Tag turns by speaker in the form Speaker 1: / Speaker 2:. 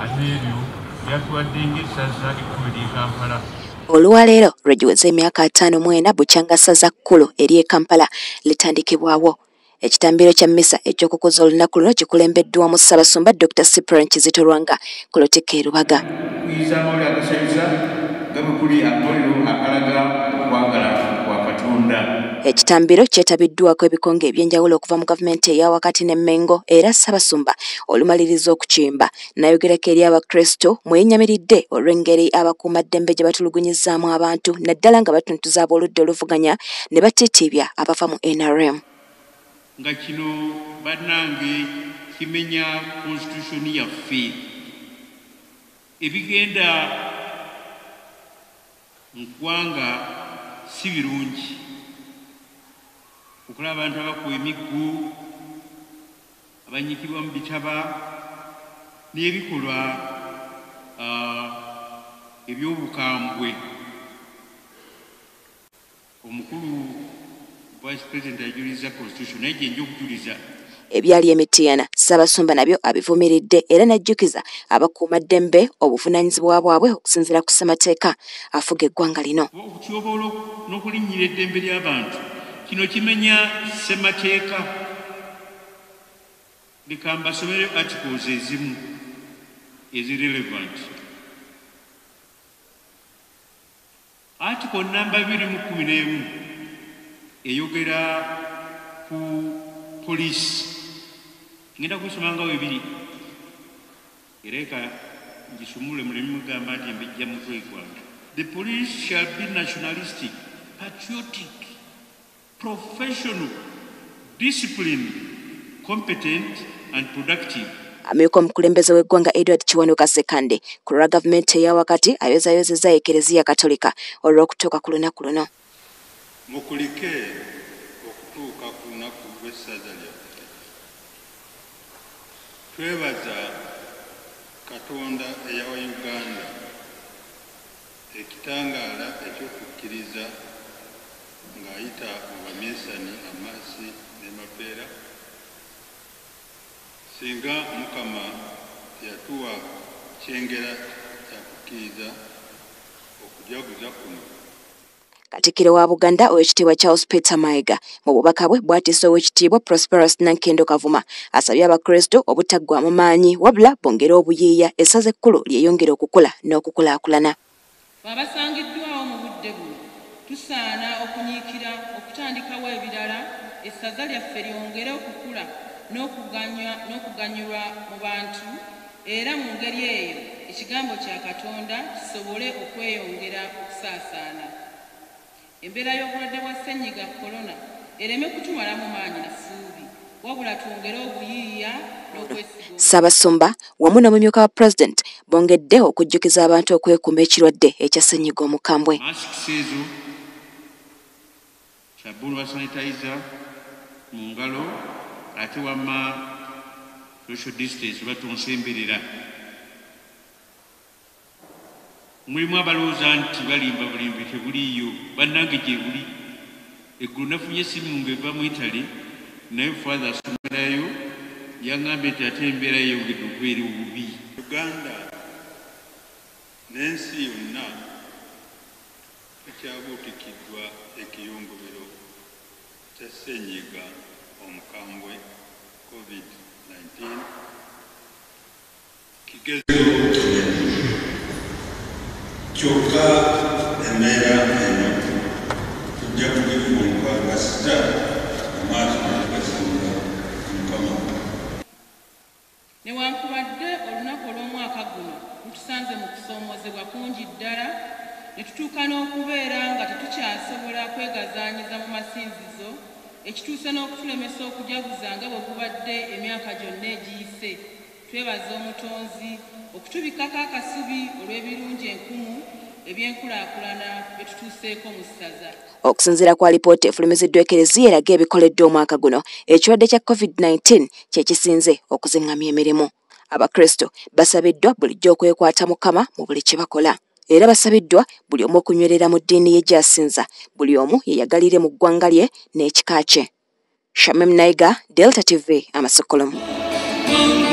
Speaker 1: Olwaleero lwegiweze emyaka 54 bukyanga ssaza kkulu eri e Kampala litandikibwawo. Ekitambiro kya mmisa eky'okukuza olunaku luno kikulembeddwamu Ssabasumba Dr. Kizito Lwanga ku Lutikko e Lubaga. Ekitambiro kyetabiddwako ebikonge ebyenjawulo okuva mu gavumenti eya wakati ne Mengo era Ssabasumba olumaliriza okukimba n'ayogerako eri abakristo mwenyamiridde olw'engeri abakuumaddembe gye batulugunyizaamu abantu naddala nga batuntuza ab'oludda oluvuganya ne batiitiibya abava mu NRM.
Speaker 2: Nga kino bannange kimenya constitution yaffe ebigenda mu ggwanga si birungi okulaba abantu abakuwa emiggo abanyikibwa mu bitaba n'ebikolwa eby'obukambwe. Omukulu Vice President ajuliza constitution naye gye nja okujuliza
Speaker 1: ebyali emitiyana Ssabasumba nabyo abivumiridde era n'ajjukiza abakuumaddembe obuvunaanyizibwa bwabwe okusinziira ku Ssemateeka afuga eggwanga lino.
Speaker 2: Okutyoboola n'okulinnyira eddembe ly'abantu kino kimenya Ssemateeka. Leka mbasomere articles ezimu ezirelevant. Article number 211 eyogera ku Poliisi. Ngenda kusoma nga webiri ereka ngisumule mulimi mugamba nti mbijja mutwe gwange. The police shall be nationalistic, patriotic, professional, disciplined, competent and productive. Amyuka omukulembeze w'eggwanga Edward Kiwanuka Sekande ku lwa gavumenti eya wakati ayozayozezza Ekereziya Katolika olw'okutuuka ku lunaku luno.
Speaker 3: Mulekere okutuuka ku lunaku lw'essaza lyaffe. Twebaza Katonda eyawa Uganda ekitangaala eky'okukkiriza ng'ayita mu bamesani Amasi ne Mapeera. Singa Mukama yatuwa kyengera kya kukkiriza okujaguza kuno. Katikkiro wa Buganda Oweekitiibwa Charles Peter Mayiga mu bubaka bwe bwatiisa Oweekitiibwa Prosperous Nankendo Kavuma asabye abakristo obutaggwaamu maanyi wabula bongera obuyiiya essaza ekkulu lyeyongera okukula n'okukulaakulana.
Speaker 4: Abasangiddwawo mu budde buno tusaana okunyiikira okutandikawo ebirala essaza lyaffe lyongere okukula n'okuganyulwa mu bantu era mu ngeri eyo ekigambo kya Katonda kisobole okweyongera okusaasaana. Embeera y'obulwadde bwa ssennyiga korona ereme kutumalamu maanyi na ssuubi wabula twongere obuyiiya n'okwesiga.
Speaker 1: Ssabasumba wamu n'omumyuka wa President bongedde okujjukiza abantu okwekuuma ekirwadde ekya ssennyiga omukambwe.
Speaker 2: Masks ezo, sabbuuni wa sanitizer mu ngalo ate wamma social distance batonsemberera. Mulimu abalowooza nti balimba bulimbi tebuliiyo bannange gye buli. Eggulu nafunye essimu ng'eva mu Italy naye father asomerayo yaŋŋambye nti ate embeera yeyongedde okubeera obubi.
Speaker 3: Uganda n'ensi yonna tukyabuutikiddwa ekiyongobero kya ssennyiga omukambwe COVID-19 kyokka embeera eno tujja kugifuuka kasita amaaso negasinga Mukama.
Speaker 4: Newankubadde olunaku olw'omwaka guno lutusanze mu kusoomozebwa kungi ddala ne tutuuka n'okubeera nga tetukyasobola kwegazaanyiza mu masinzizo ekituuse n'okutulemesa okujaguza nga bwe gubadde emyaka gyonna egiyise. Twebaza Omutonzi okutubikako akasubi olw'ebirungi enkumu ebyenkulaakulana bye tutuuseeko mu ssaza.
Speaker 1: Okusinziira kwa alipoota efulumiziddwa Ekereziya eraga ebikoleddwa omwaka guno ekirwadde kya COVID-19 kye kisinze okuziŋŋamya emirimu. Abakristo basabiddwa bulijjo okwekwata Mukama mu buli kye bakola era basabiddwa buli omu okunywerera mu ddiini ye gy'asinza buli omu yeyagalire mu ggwanga lye n'ekika kye. Shamim Naiga, Delta TV, Amasokolomu.